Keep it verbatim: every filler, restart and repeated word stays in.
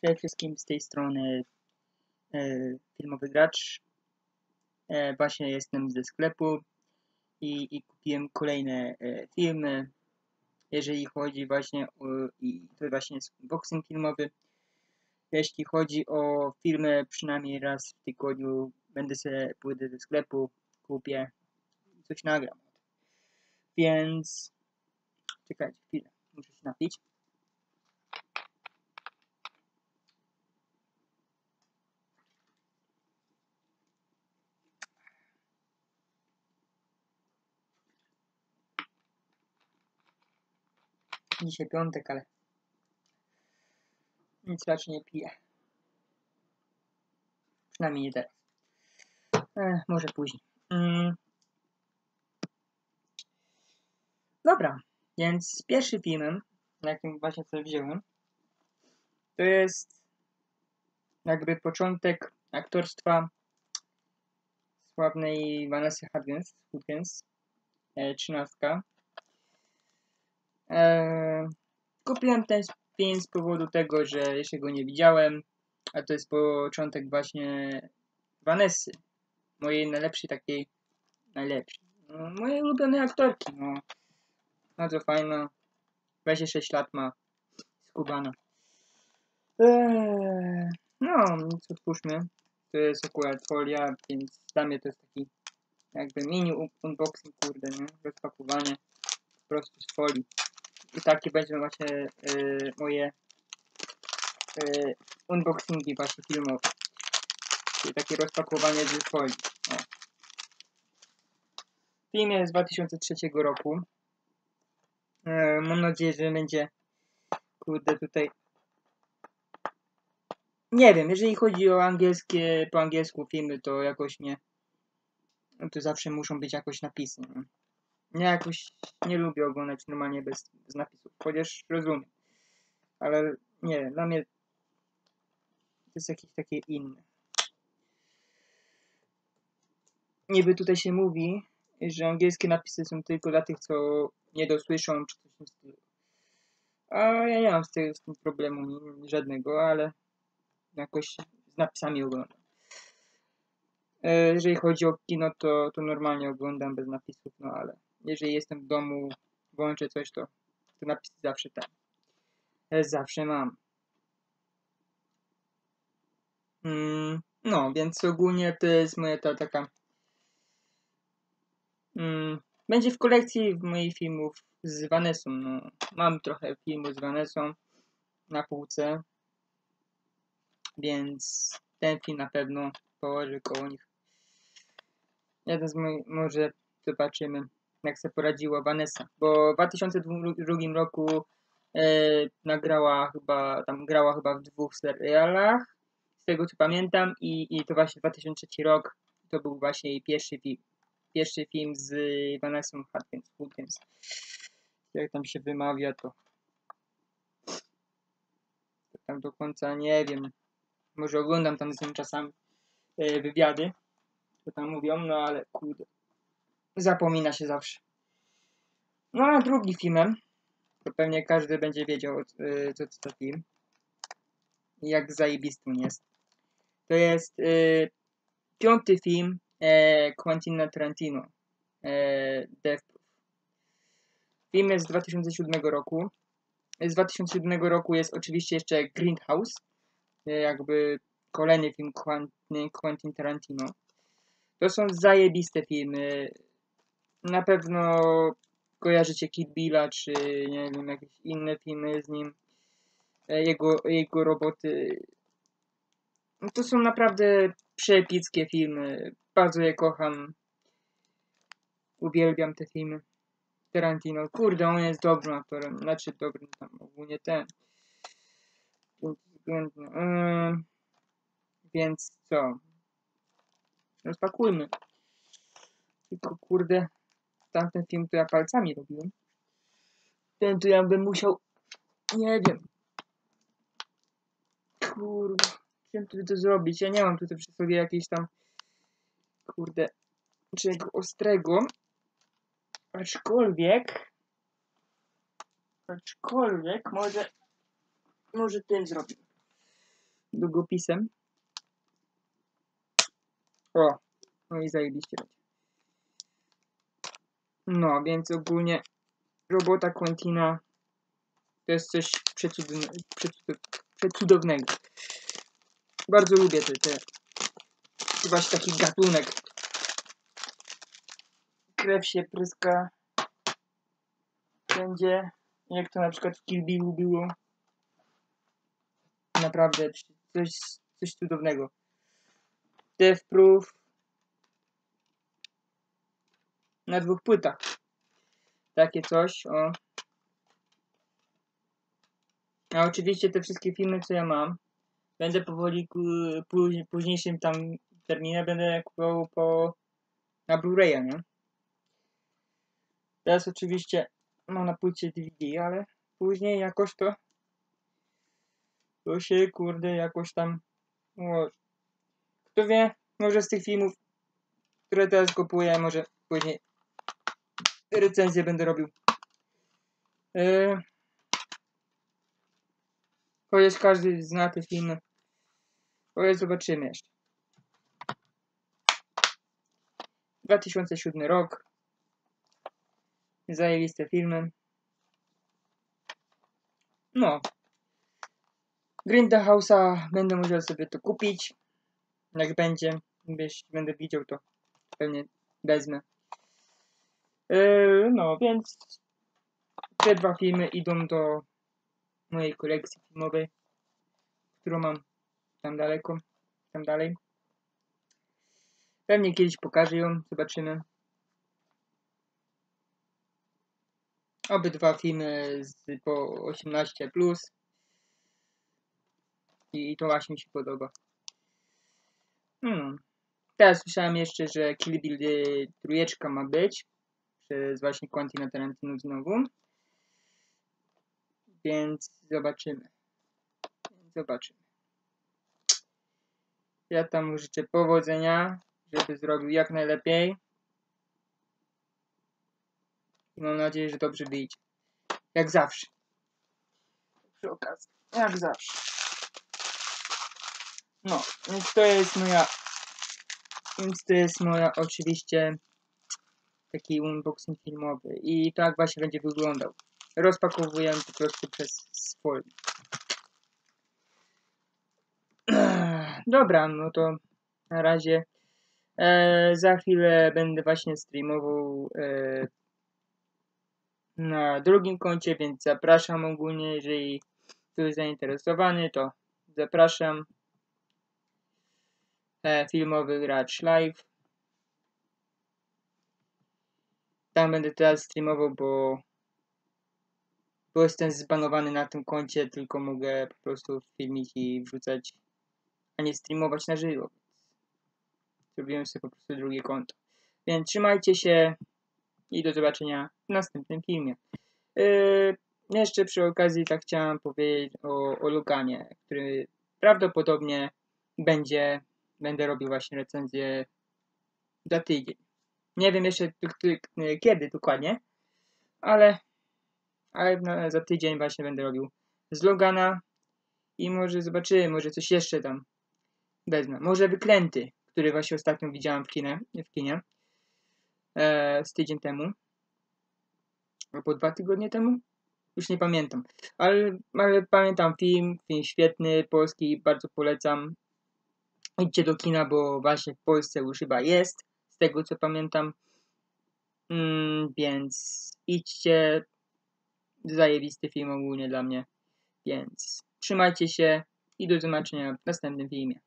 Cześć wszystkim, z tej strony e, Filmowy Gracz. E, właśnie jestem ze sklepu i, i kupiłem kolejne e, filmy. Jeżeli chodzi właśnie o, i to właśnie jest unboxing filmowy. Jeśli chodzi o filmy, przynajmniej raz w tygodniu będę sobie pójdę do sklepu, kupię i coś nagram. Więc czekajcie chwilę, muszę się napić. Dzisiaj piątek, ale nic raczej nie piję. Przynajmniej nie teraz. E, może później. Mm. Dobra, więc pierwszy filmem, jakim właśnie sobie wziąłem, to jest jakby początek aktorstwa sławnej Vanessy Hudgens, Hudgens e, trzynastka. E, kupiłem ten film z powodu tego, że jeszcze go nie widziałem, a to jest początek właśnie Vanessy, mojej najlepszej takiej, najlepszej, no, mojej ulubionej aktorki, no, bardzo fajna, dwadzieścia sześć lat ma, skubana. Eee, no, nic otwórzmy. To jest akurat folia, więc dla mnie to jest taki jakby mini unboxing, kurde, nie? Rozpakowanie po prostu z folii. I takie będą właśnie e, moje e, unboxingi właśnie filmowe. Czyli takie rozpakowanie z folii. O. Film jest z dwa tysiące trzeciego roku. E, mam nadzieję, że będzie, kurde, tutaj. Nie wiem, jeżeli chodzi o angielskie, po angielsku filmy, to jakoś nie. No to zawsze muszą być jakoś napisy. Nie? Ja jakoś nie lubię oglądać normalnie bez, bez napisów, chociaż rozumiem. Ale nie wiem, dla mnie to jest jakieś takie inne. Niby tutaj się mówi, że angielskie napisy są tylko dla tych, co nie dosłyszą, czy coś w tym stylu. A ja nie mam z tym, z tym problemu żadnego, ale jakoś z napisami oglądam. E, jeżeli chodzi o kino, to, to normalnie oglądam bez napisów, no ale jeżeli jestem w domu, włączę coś, to, to napisy zawsze tam. E, zawsze mam. Mm, no, więc ogólnie to jest moja ta taka. Mm, będzie w kolekcji moich filmów z Vanessą. No, mam trochę filmów z Vanessą na półce, więc ten film na pewno położę koło nich. Jeden z moich, może zobaczymy, jak sobie poradziła Vanessa, bo w dwa tysiące drugim roku e, nagrała chyba, tam grała chyba w dwóch serialach, z tego co pamiętam, i, i to właśnie dwa tysiące trzeci rok, to był właśnie jej pierwszy film. Pierwszy film z Vanessą Hudgens, Hudgens. Jak tam się wymawia, to, to tam do końca nie wiem. Może oglądam tam z nim czasami e, wywiady, co tam mówią, no ale kurde, zapomina się zawsze. No a drugi filmem, to pewnie każdy będzie wiedział, e, co to za film i jak zajebistym jest. To jest e, piąty film e, Quentina Tarantino, e, Death Proof. Film jest z dwa tysiące siódmego roku. Z dwa tysiące siódmego roku jest oczywiście jeszcze Grindhouse, jakby kolejny film Quentin Tarantino. To są zajebiste filmy. Na pewno kojarzycie Kill Billa, czy nie wiem, jakieś inne filmy z nim. Jego, jego roboty. To są naprawdę przepickie filmy. Bardzo je kocham. Uwielbiam te filmy. Tarantino. Kurde, on jest dobrym aktorem. Znaczy dobrym tam ogólnie ten. Yy, więc co? Rozpakujmy. Tylko kurde, tamten film to ja palcami robiłem. Ten to ja bym musiał, nie wiem. Kurde, czym tu to zrobić? Ja nie mam tutaj przy sobie jakiejś tam, kurde, czego ostrego. Aczkolwiek, aczkolwiek może, może tym zrobię. długopisem. O, no i zajebiście. No, więc ogólnie robota Quentina to jest coś przecudowne, przecud, przecudownego. Bardzo lubię te, te właśnie taki gatunek. Krew się pryska wszędzie, jak to na przykład w Kill Billu było. Naprawdę coś, coś cudownego. Death Proof na dwóch płytach. Takie coś, o. A oczywiście te wszystkie filmy, co ja mam, będę powoli ku, póź, późniejszym tam terminie będę kupował po na Blu-raya, nie? Teraz oczywiście mam na płycie D V D, ale później jakoś to to się kurde jakoś tam ułoży. Kto wie, może z tych filmów, które teraz kupuję, może później recenzję będę robił. Yy, chociaż każdy zna te filmy. Chociaż zobaczymy jeszcze. dwa tysiące siódmy rok. Zajebiste filmy. No. Grindhouse'a będę musiał sobie to kupić. Jak będzie, jeśli będę widział, to pewnie wezmę. Yy, no, więc te dwa filmy idą do mojej kolekcji filmowej, którą mam tam daleko, tam dalej. Pewnie kiedyś pokażę ją, zobaczymy. Obydwa filmy z, po osiemnaście plus. I, I to właśnie mi się podoba. Hmm. Teraz słyszałem jeszcze, że Kill Bill trójeczka ma być. Przez właśnie Quentina Tarantino znowu. Więc zobaczymy. Zobaczymy. Ja tam mu życzę powodzenia, żeby zrobił jak najlepiej. I mam nadzieję, że dobrze wyjdzie. Jak zawsze. Przy okazji. Jak zawsze. No, więc to jest moja... Więc to jest moja oczywiście taki unboxing filmowy. I tak właśnie będzie wyglądał. Rozpakowuję po prostu przez folię. Dobra, no to na razie. E, za chwilę będę właśnie streamował e, na drugim koncie, więc zapraszam ogólnie, jeżeli ktoś zainteresowany, to zapraszam. E, filmowy gracz live. Tam będę teraz streamował, bo, bo jestem zbanowany na tym koncie, tylko mogę po prostu filmić i wrzucać, a nie streamować na żywo. Zrobiłem sobie po prostu drugie konto. Więc trzymajcie się i do zobaczenia w następnym filmie. Yy, jeszcze przy okazji tak chciałem powiedzieć o, o Loganie, który prawdopodobnie będzie, będę robił właśnie recenzję za tydzień. Nie wiem jeszcze kiedy dokładnie, ale, ale za tydzień właśnie będę robił z Logana i może zobaczymy, może coś jeszcze tam wezmę. Może Wyklęty, który właśnie ostatnio widziałem w kinie, w kinie e, z tydzień temu. Albo dwa tygodnie temu? Już nie pamiętam. Ale, ale pamiętam film, film świetny, polski, bardzo polecam. Idźcie do kina, bo właśnie w Polsce już chyba jest, z tego co pamiętam. Mm, więc idźcie. Zajebisty film ogólnie dla mnie. Więc trzymajcie się i do zobaczenia w następnym filmie.